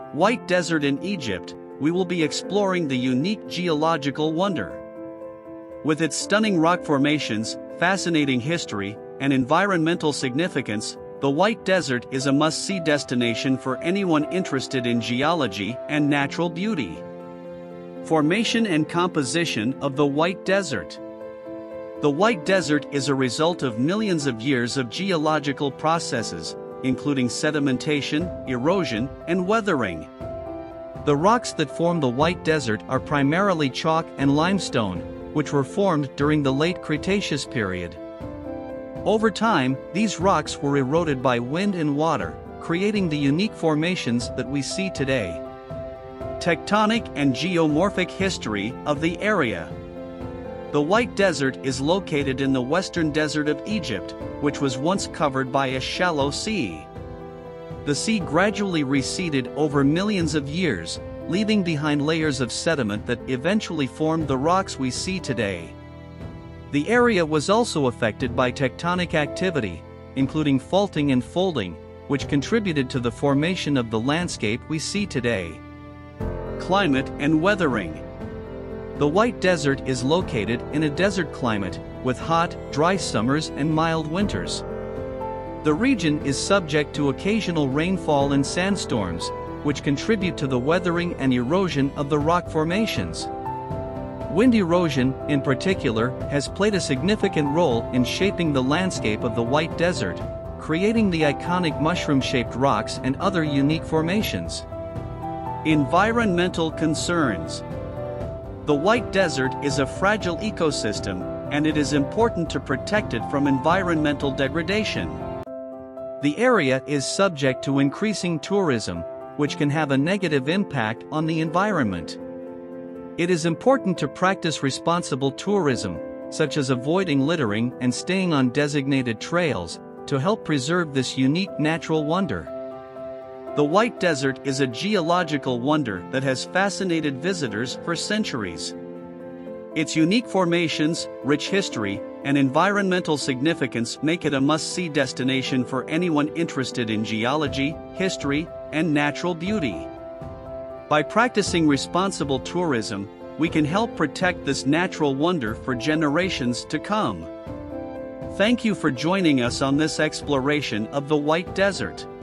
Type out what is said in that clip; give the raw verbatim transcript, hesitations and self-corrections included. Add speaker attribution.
Speaker 1: White Desert in Egypt, we will be exploring the unique geological wonder. With its stunning rock formations, fascinating history, and environmental significance, the White Desert is a must-see destination for anyone interested in geology and natural beauty. Formation and composition of the White Desert. The White Desert is a result of millions of years of geological processes, including sedimentation, erosion, and weathering. The rocks that form the White Desert are primarily chalk and limestone, which were formed during the late Cretaceous period. Over time, these rocks were eroded by wind and water, creating the unique formations that we see today. Tectonic and geomorphic history of the area. The White Desert is located in the western desert of Egypt, which was once covered by a shallow sea. The sea gradually receded over millions of years, leaving behind layers of sediment that eventually formed the rocks we see today. The area was also affected by tectonic activity, including faulting and folding, which contributed to the formation of the landscape we see today. Climate and weathering. The White Desert is located in a desert climate, with hot, dry summers and mild winters. The region is subject to occasional rainfall and sandstorms, which contribute to the weathering and erosion of the rock formations. Wind erosion, in particular, has played a significant role in shaping the landscape of the White Desert, creating the iconic mushroom-shaped rocks and other unique formations. Environmental concerns. The White Desert is a fragile ecosystem, and it is important to protect it from environmental degradation. The area is subject to increasing tourism, which can have a negative impact on the environment. It is important to practice responsible tourism, such as avoiding littering and staying on designated trails, to help preserve this unique natural wonder. The White Desert is a geological wonder that has fascinated visitors for centuries. Its unique formations, rich history, and environmental significance make it a must-see destination for anyone interested in geology, history, and natural beauty. By practicing responsible tourism, we can help protect this natural wonder for generations to come. Thank you for joining us on this exploration of the White Desert.